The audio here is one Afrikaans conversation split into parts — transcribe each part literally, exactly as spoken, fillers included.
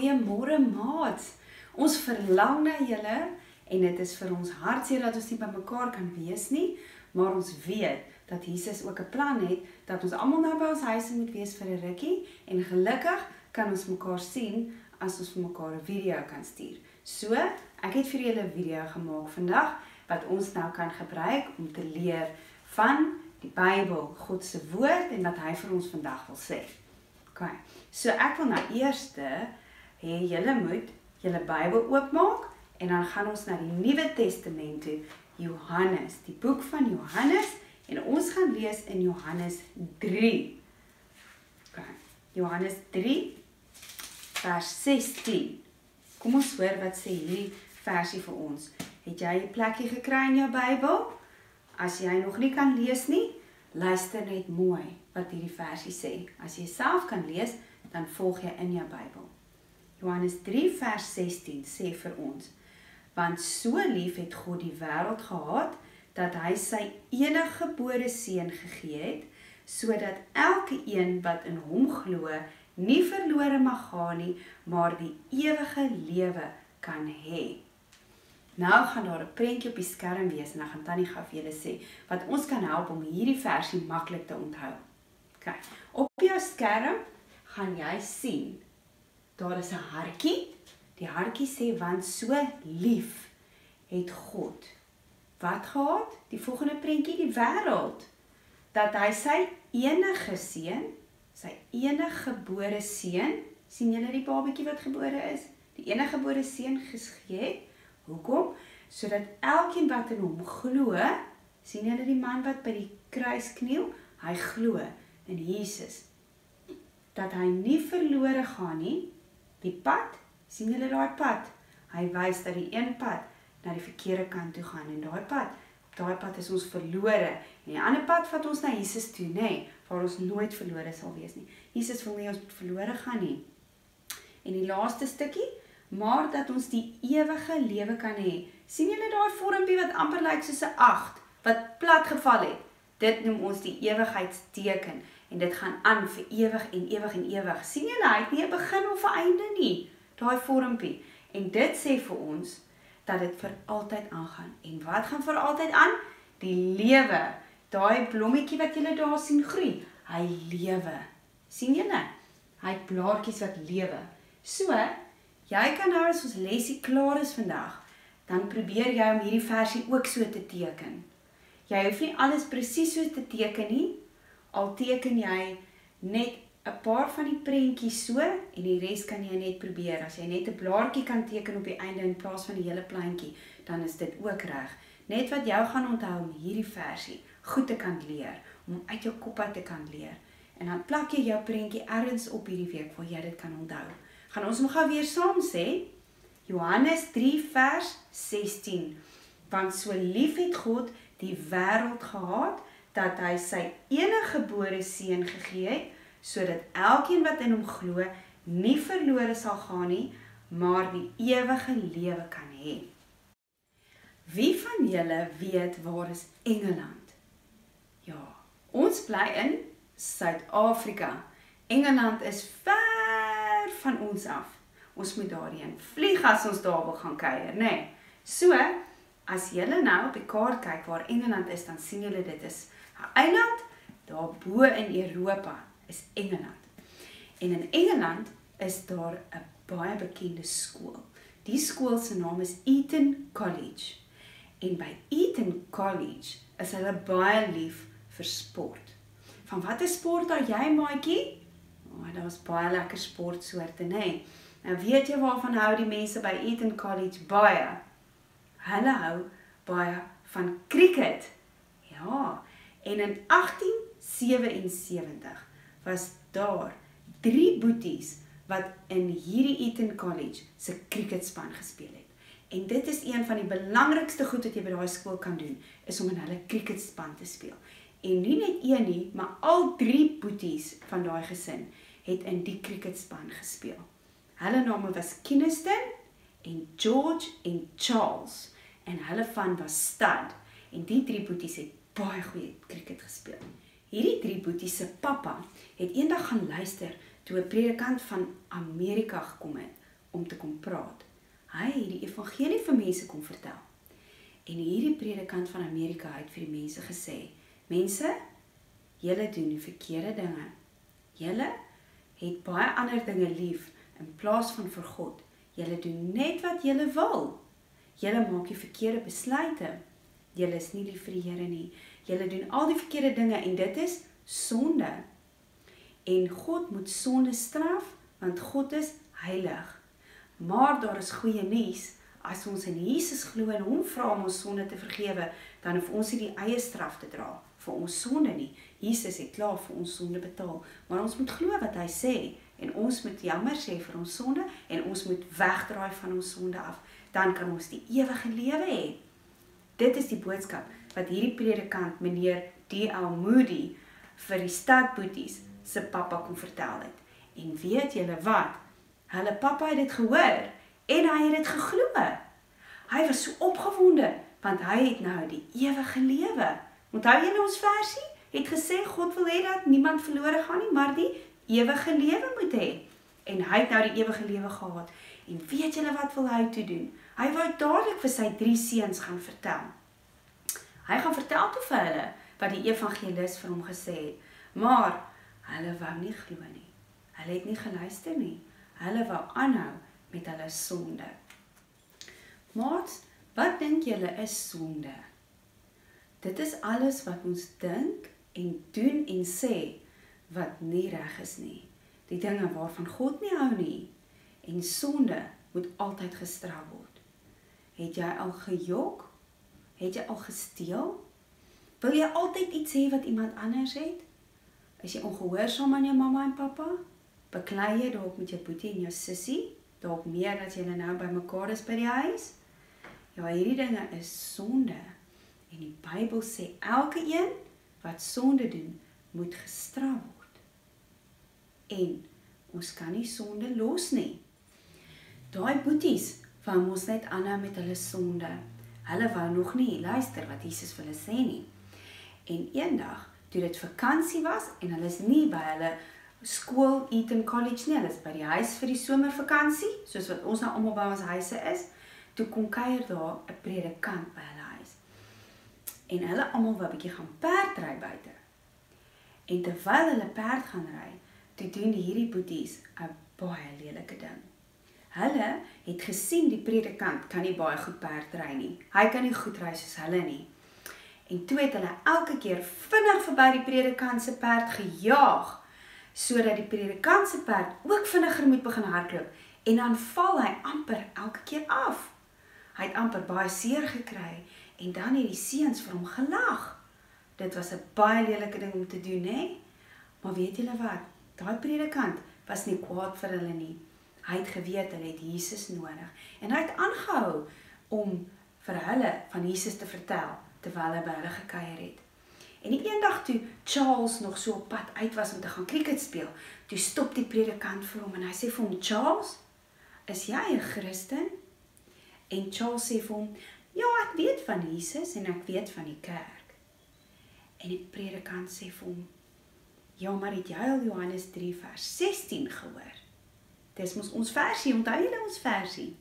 Goeiemôre maats. Ons verlang na julle en dit is vir ons hartseer dat ons nie by mekaar kan wees nie, maar ons weet dat Jesus ook 'n plan het dat ons almal nou by ons huise moet wees vir 'n rukkie en gelukkig kan ons mekaar sien as ons vir mekaar 'n video kan stuur. So, ek het vir julle 'n video gemaak vandag wat ons nou kan gebruik om te leer van die Bybel, God se woord en wat hy vir ons vandag wil sê. Okay. So ek wil nou eers hê julle moet julle Bybel oopmaak en dan gaan ons na die Nuwe Testament toe, Johannes, die boek van Johannes en ons gaan lees in Johannes drie. Okay. Johannes drie vers sestien. Kom ons hoor wat sê hierdie versie vir ons. Het jy 'n plekkie gekry in jou Bybel? As jy nog nie kan lees nie, luister net mooi wat hierdie versie sê. As jy self kan lees, dan volg jy in jou Bybel. Johannes drie vers sestien sê vir ons: Want so lief het God die wêreld gehad, dat hy sy eniggebore seun gegee het, sodat elke een wat in hom glo, nie verlore mag gaan nie, maar die ewige lewe kan hê. Nou gaan daar 'n prentjie op die skerm wees en dan gaan Tannie gou vir julle sê wat ons kan help om hierdie versie maklik te onthou. Okay. Op jou skerm gaan jy sien, daar is 'n hartjie. Die hartjie sê, want so lief het God wat gehad? Die volgende prentjie, die wêreld, dat hy sy enige seun, sy eniggebore seun, sien julle die babatjie wat gebore is? Die eniggebore seun gegee het. Hoekom? Sodat elkeen wat in hom glo, sien julle die man wat by die kruis kniel, hy glo in Jesus, dat hy nie verlore gaan nie. Die pad, sien julle daai pad? Hy wys dat die een pad na die verkeerde kant toe gaan en daai pad, op daai pad is ons verlore. En die ander pad vat ons na Jesus toe, nê, nee, waar ons nooit verlore sal wees nie. Jesus wil nie ons verlore gaan nie. En die laaste stukkie, maar dat ons die ewige lewe kan hê. Sien julle daai vormpie wat amper lyk soos 'n agt, wat plat geval het? Dit noem ons die ewigheidsteken. En dit gaan aan vir ewig en ewig en ewig. Sien julle, hy het nie 'n begin of 'n einde nie, daai vormpie. En dit sê vir ons dat dit vir altyd aangaan. En wat gaan vir altyd aan? Die lewe. Daai blommetjie wat julle daar sien groei, hy lewe. Sien julle? Hy het blaartjies wat lewe. So, jy kan nou as ons lesie klaar is vandag, dan probeer jy om hierdie versie ook so te teken. Jy hoef nie alles presies so te teken nie, al teken jy net 'n paar van die prentjies so en die res kan jy net probeer. As jy net 'n blaartjie kan teken op die einde in plaas van die hele pleintjie, dan is dit ook reg. Net wat jou gaan onthou om hierdie versie goed te kan leer, om uit jou kop uit te kan leer. En dan plak jy jou prentjie ergens op hierdie week waar jy dit kan onthou. Gaan ons hom gou weer saam sê? Johannes drie vers sestien. Want so lief het God die wêreld gehad, dat hy sy eniggebore seun gegee het, sodat elkeen wat in hom glo, nie verlore sal gaan nie, maar die ewige lewe kan hê. Wie van julle weet waar is Engeland? Ja, ons bly in Suid-Afrika. Engeland is ver van ons af. Ons moet daarheen vlieg as ons daar wil gaan kuier, nê? Nee. So, as julle nou op die kaart kyk waar Engeland is, dan sien julle dit is 'n eiland, daar bo in Europa is Engeland. En in Engeland is daar 'n baie bekende skool. Die skool se naam is Eton College. En by Eton College is hulle baie lief vir sport. Van watter sport hou jy, maatjie? Oh, daar is baie lekker sportsoorte, nê? Nee. Nou weet jy waarvan hou die mense by Eton College baie? Hulle hou baie van cricket. Ja, en in agtien sewensewentig was daar drie boeties wat in hierdie Eton College se cricketspan gespeel het. En dit is een van die belangrikste goed wat jy by daai skool kan doen, is om in hulle cricketspan te speel. En nie net een nie, maar al drie boeties van daai gesin het in die cricketspan gespeel. Hulle name was Kynaston en George en Charles. En hulle van was Stud. En die drie boeties het baie goeie cricket gespeel. Hierdie drie boeties se pappa het eendag gaan luister toe 'n predikant van Amerika gekom het om te kom praat. Hy het die evangelie vir mense kom vertel. En hierdie predikant van Amerika het vir die mense gesê, mense, julle doen die verkeerde dinge. Julle het baie ander dinge lief in plaas van vir God. Julle doen net wat julle wil. Julle maak die verkeerde besluite. Julle is nie lief vir die Here nie. Julle doen al die verkeerde dinge en dit is sonde. En God moet sonde straf, want God is heilig. Maar daar is goeie nuus. As ons in Jesus glo en hom vra om ons sonde te vergewe, dan hoef ons nie die eie straf te dra vir ons sonde nie. Jesus het klaar vir ons sonde betaal. Maar ons moet glo wat hy sê. En ons moet jammer sê vir ons sonde en ons moet wegdraai van ons sonde af. Dan kan ons die ewige lewe hê. Dit is die boodskap wat hierdie predikant, meneer D L Moody, vir die stadboeties se pappa kon vertel het. En weet julle wat? Hulle pappa het dit gehoor en hy het dit geglo. Hy was so opgewonde, want hy het nou die ewige lewe. Onthou julle ons versie? Het gesê, God wil hê dat niemand verlore gaan nie, maar die ewige lewe moet hê. En hy het nou die ewige lewe gehad. En weet julle wat wil hy toe doen? Hy wou dadelik vir sy drie seuns gaan vertel. Hy gaan vertel toe vir hulle wat die evangelis vir hom gesê het. Maar hulle wou nie glo nie. Hulle het nie geluister nie. Hulle wou aanhou met hulle sonde. Maats, wat dink julle is sonde? Dit is alles wat ons dink en doen en sê wat nie reg is nie. Die dinge waarvan God nie hou nie. En sonde moet altyd gestraf word. Het jy al gejok? Het jy al gesteel? Wil jy altyd iets hê wat iemand anders het? Is jy ongehoorsaam aan jou mamma en pappa? Beklei jy dalk met jou boetie en jou sussie? Dalk meer as julle nou by mekaar is by die huis? Ja, hierdie dinge is sonde. En die Bybel sê elke een wat sonde doen, moet gestraf word. En ons kan nie sonde los nie. Daai boeties wou mos net aanhou met hulle sonde. Hulle wou nog nie luister wat Jesus vir hulle sê nie. En eendag, toe dit vakansie was en hulle is nie by hulle skool, Eton College nie, hulle is by die huis vir die somervakansie, soos wat ons nou almal by ons huise is, toe kom kuier daar 'n predikant by hulle huis. En hulle almal wou 'n bietjie gaan perdry buite. En terwyl hulle perd gaan ry, toe doen hierdie boeties 'n baie lelike ding. Hulle het gesien die predikant kan nie baie goed perdry nie. Hy kan nie goed ry soos hulle nie. En toe het hulle elke keer vinnig verby die predikant se perd gejaag, sodat die predikant se perd ook vinniger moet begin hardloop. En dan val hy amper elke keer af. Hy het amper baie seer gekry en dan het die seuns vir hom gelag. Dit was 'n baie lelike ding om te doen, hè? Maar weet julle wat? Daai predikant was nie kwaad vir hulle nie. Hy het geweet hulle het Jesus nodig en hy het aangehou om vir hulle van Jesus te vertel terwyl hy by hulle gekuier het. En die eendag toe Charles nog so op pad uit was om te gaan cricket speel, toe stop die predikant vir hom en hy sê vir hom, Charles, is jy 'n Christen? En Charles sê vir hom, ja, ek weet van Jesus en ek weet van die kerk. En die predikant sê vir hom, ja, maar het jy al Johannes drie vers sestien gehoor? Dis mos ons versie, onthou julle ons versie?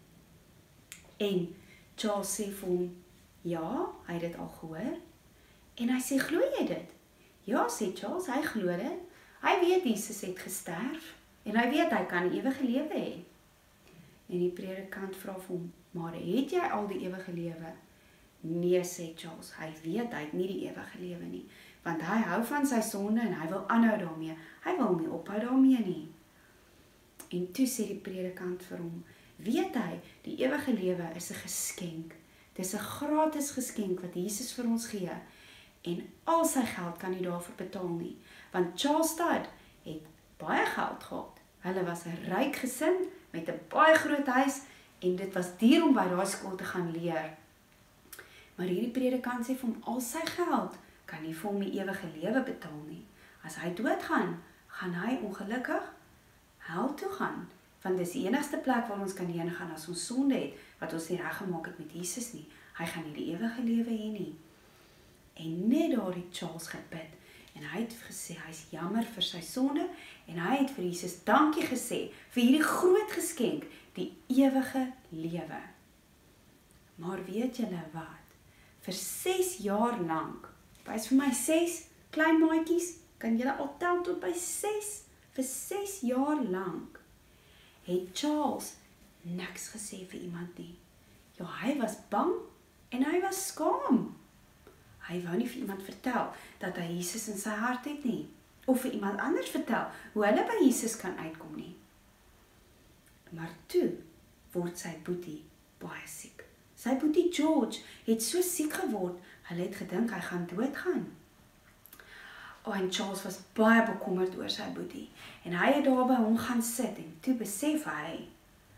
En Charles sê vir hom, ja, hy het dit al gehoor. En hy sê, glo jy dit? Ja, sê Charles, hy glo dit. Hy weet Jesus het gesterf en hy weet hy kan ewige lewe hê. En die predikant vra vir hom, maar het jy al die ewige lewe? Nee, sê Charles, hy weet hy het nie die ewige lewe nie, want hy hou van sy sonde en hy wil aanhou daarmee. Hy wil nie ophou daarmee nie. En toe sê die predikant vir hom, weet hy, die ewige lewe is 'n geskenk. Dis 'n gratis geskenk wat Jesus vir ons gee. En al sy geld kan nie daarvoor betaal nie, want Charles Studd het baie geld gehad. Hulle was 'n ryk gesin met 'n baie groot huis en dit was duur om by daai skool te gaan leer. Maar hierdie predikant sê vir hom, al sy geld kan nie vir hom die ewige lewe betaal nie. As hy doodgaan, gaan hy ongelukkig hel toe gaan, want dis die enigste plek waar ons kan heen gaan as ons sonde het, wat ons nie reggemaak het met Jesus nie. Hy gaan nie die ewige lewe hê nie. En net daar het Charles gebid En hy het gesê, hy is jammer vir sy sonde, en hy het vir Jesus dankie gesê, vir hierdie groot geskenk, die ewige lewe. Maar weet julle wat? Vir ses jaar lank, wys vir my ses, klein maatjies, kan julle al tel tot by ses, vir ses jaar lank, het Charles niks gesê vir iemand nie. Ja, hy was bang, en hy was skaam. Hy wou nie vir iemand vertel, dat hy Jesus in sy hart het nie, of vir iemand anders vertel, hoe hulle by Jesus kan uitkom nie. Maar toe, word sy boetie baie siek. Sy boetie George het so siek geword, hulle het gedink hy gaan doodgaan. Oh, en Charles was baie bekommerd oor sy boetie, en hy het daar by hom gaan sit, en toe besef hy,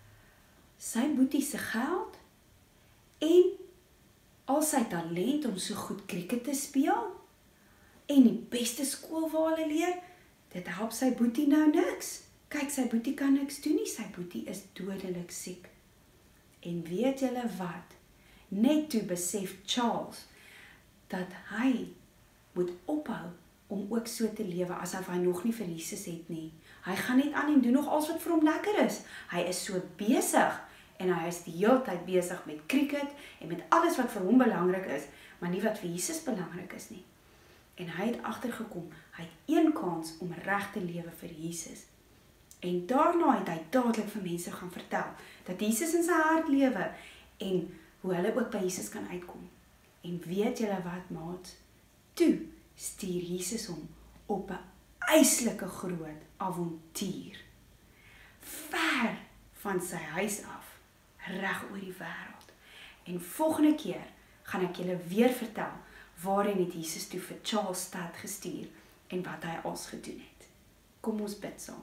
sy boetie se geld, en al sy talent om so goed krieket te speel, en die beste skool waar hulle leer, dit help sy boetie nou niks. Kyk, sy boetie kan niks doen nie, sy boetie is dodelik siek. En weet julle wat? Net toe besef Charles, dat hy moet ophou om ook so te lewe, asof hy nog nie vir Jesus het nie. Hy gaan net aan en doen nog alles wat vir hom lekker is. Hy is so besig, en hy is die hele tyd besig met krieket, en met alles wat vir hom belangrik is, maar nie wat vir Jesus belangrik is nie. En hy het agtergekom, hy het een kans om reg te lewe vir Jesus. En daarna het hy dadelik vir mense gaan vertel, dat Jesus in sy hart lewe, en hoe hulle ook by Jesus kan uitkom. En weet julle wat, maat? Toe stuur Jesus hom op 'n yslike groot avontuur. Ver van sy huis af, reg oor die wêreld. En volgende keer gaan ek julle weer vertel, waarheen het Jesus toe vir Charles stad gestuur, en wat hy als gedoen het. Kom ons bid saam.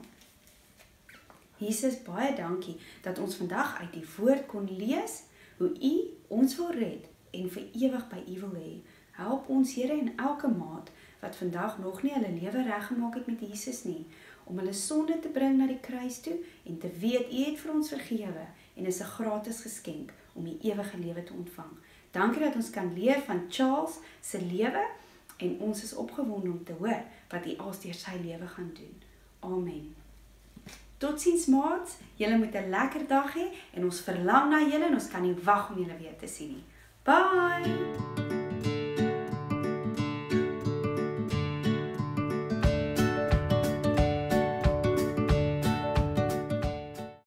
Jesus, baie dankie, dat ons vandag uit die woord kon lees, hoe U ons wil red, en vir ewig by U wil hê. Help ons, Here, en elke maat, wat vandag nog nie hulle lewe reggemaak het met Jesus nie, om hulle sonde te bring na die kruis toe, en te weet, U het vir ons vergewe, en is 'n gratis geskenk, om die ewige lewe te ontvang. Dankie dat ons kan leer van Charles se lewe, en ons is opgewonde om te hoor, wat U als deur sy lewe gaan doen. Amen. Totsiens maats, julle moet 'n lekker dag hê, en ons verlang na julle, en ons kan nie wag om julle weer te sien nie. Bye!